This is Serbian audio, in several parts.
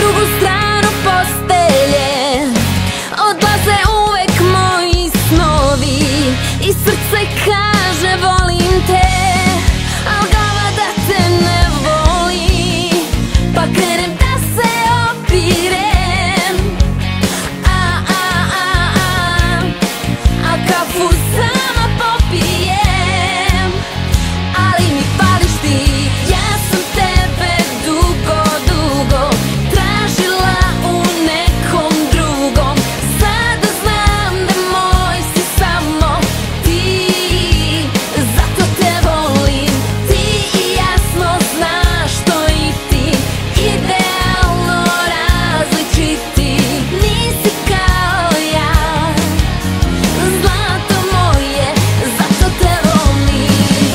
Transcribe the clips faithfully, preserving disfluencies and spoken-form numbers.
drugu stranu postelje odlaze uvek moji snovi i srce kaže volim te, al glava da te ne voli, pa krenem da se opirem, a a a a a kafu sama popijem, ali mi pališ ti. Ja sam tebe dugo, dugo tražila u nekom drugom, sada znam da moj si samo ti, zato te volim. Ti i jasno znaš što i ti, idealno različiti, nisi kao ja, zlato moje, zato te volim.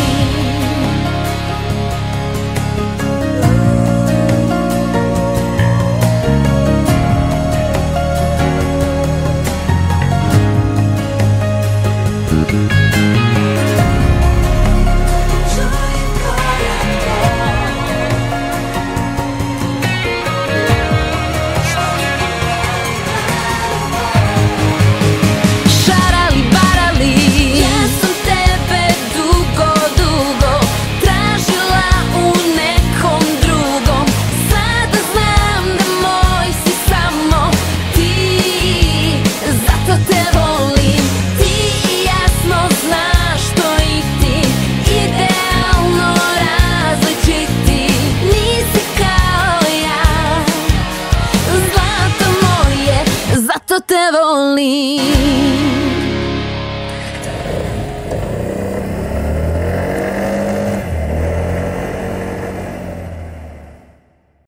Šarali, barali, ja sam tebe dugo, dugo tražila u nekom drugom, sada znam da moj si samo ti, zato te volim. Ti i jasno znaš što i ti, idealno različiti, nisi kao ja, zlato moje, zato te volim.